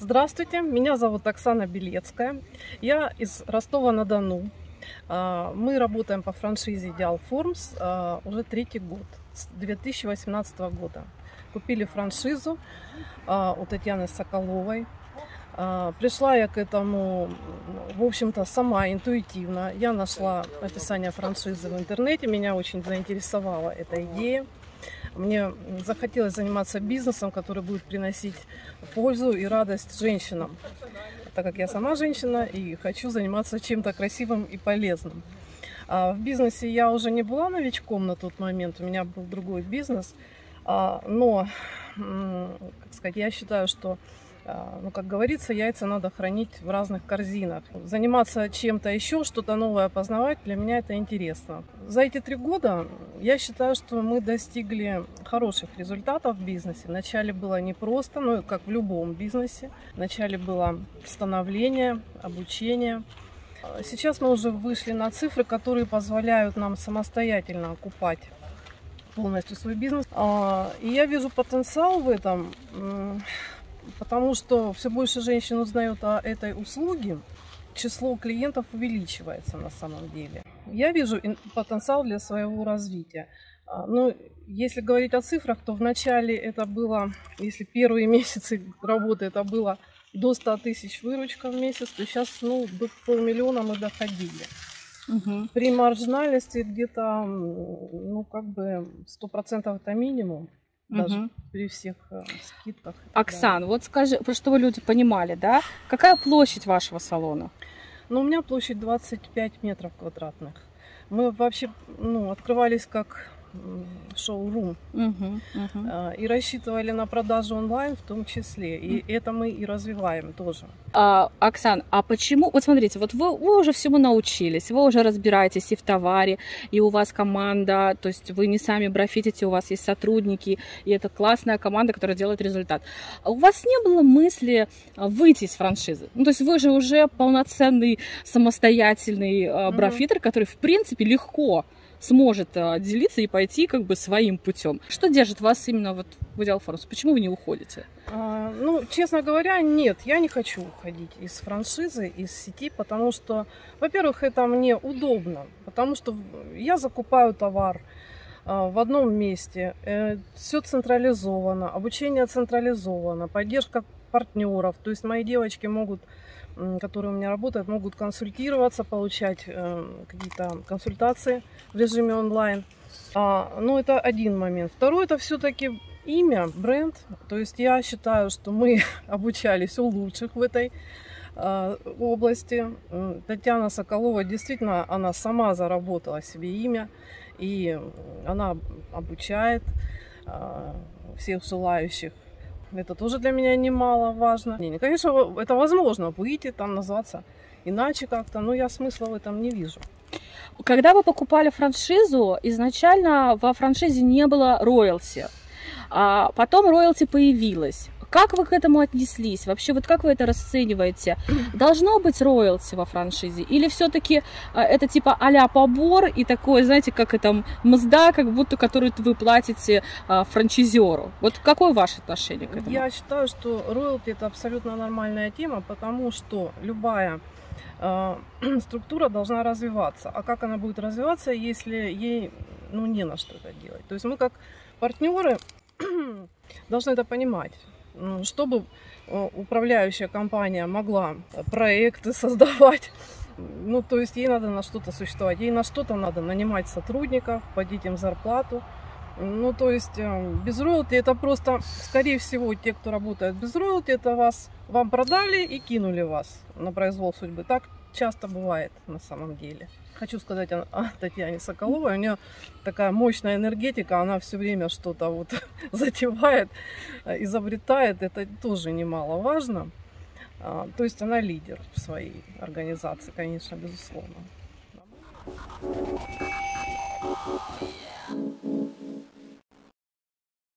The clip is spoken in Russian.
Здравствуйте, меня зовут Оксана Белецкая, я из Ростова-на-Дону. Мы работаем по франшизе Ideal Forms уже третий год, с 2018 года. Купили франшизу у Татьяны Соколовой. Пришла я к этому, в общем-то, сама интуитивно. Я нашла описание франшизы в интернете, меня очень заинтересовала эта идея. Мне захотелось заниматься бизнесом, который будет приносить пользу и радость женщинам, так как я сама женщина и хочу заниматься чем-то красивым и полезным. В бизнесе я уже не была новичком на тот момент, у меня был другой бизнес, но, как сказать, я считаю, что, как говорится, яйца надо хранить в разных корзинах. Заниматься чем-то еще, что-то новое познавать, для меня это интересно. За эти 3 года я считаю, что мы достигли хороших результатов в бизнесе. Вначале было непросто, но как в любом бизнесе. Вначале было становление, обучение. Сейчас мы уже вышли на цифры, которые позволяют нам самостоятельно окупать полностью свой бизнес. И я вижу потенциал в этом. Потому что все больше женщин узнают о этой услуге, число клиентов увеличивается на самом деле. Я вижу потенциал для своего развития. Но если говорить о цифрах, то вначале это было, если первые месяцы работы это было до 100 тысяч выручка в месяц, то сейчас до 500 000 мы доходили. Угу. При маржинальности где-то 100% это минимум. Даже при всех скидках. Оксан, вот скажи, чтобы люди понимали, да, какая площадь вашего салона? У меня площадь 25 метров квадратных. Мы вообще открывались как шоу-рум и рассчитывали на продажу онлайн в том числе. И это мы и развиваем тоже. Оксан, а почему? Вот смотрите, вот вы уже всему научились, вы уже разбираетесь и в товаре, и у вас команда, то есть вы не сами брафитите, у вас есть сотрудники, и это классная команда, которая делает результат. А у вас не было мысли выйти из франшизы? То есть вы же уже полноценный самостоятельный брафитер, который в принципе легко сможет делиться и пойти своим путем. Что держит вас именно в Ideal Forms? Почему вы не уходите? Честно говоря, нет, я не хочу уходить из франшизы, из сети, потому что, во-первых, это мне удобно, потому что я закупаю товар в одном месте, все централизовано, обучение централизовано, поддержка партнеров, то есть мои девочки могут, которые у меня работают, могут консультироваться, получать какие-то консультации в режиме онлайн. Это один момент. Второй, это все-таки имя, бренд. То есть я считаю, что мы обучались у лучших в этой области. Татьяна Соколова, действительно, она сама заработала себе имя. И она обучает всех желающих. Это тоже для меня немаловажно. Конечно, это возможно выйти, назваться иначе как-то, но я смысла в этом не вижу. Когда вы покупали франшизу, изначально во франшизе не было роялти, а потом роялти появилась. Как вы к этому отнеслись? Вообще, как вы это расцениваете? Должно быть роялти во франшизе? Или все-таки это типа а-ля побор и такое, знаете, как это мзда, как будто которую вы платите франчайзеру? Какое ваше отношение к этому? Я считаю, что роялти это абсолютно нормальная тема, потому что любая структура должна развиваться. А как она будет развиваться, если ей не на что это делать? То есть мы как партнеры должны это понимать. Чтобы управляющая компания могла проекты создавать, то есть ей надо на что-то существовать, ей на что-то надо нанимать сотрудников, платить им зарплату. То есть без роялти это просто, скорее всего, те, кто работает без роялти, это вам продали и кинули вас на произвол судьбы. Так часто бывает на самом деле. Хочу сказать о Татьяне Соколовой. У нее такая мощная энергетика, она все время что-то затевает, изобретает. Это тоже немаловажно. То есть она лидер в своей организации, конечно, безусловно.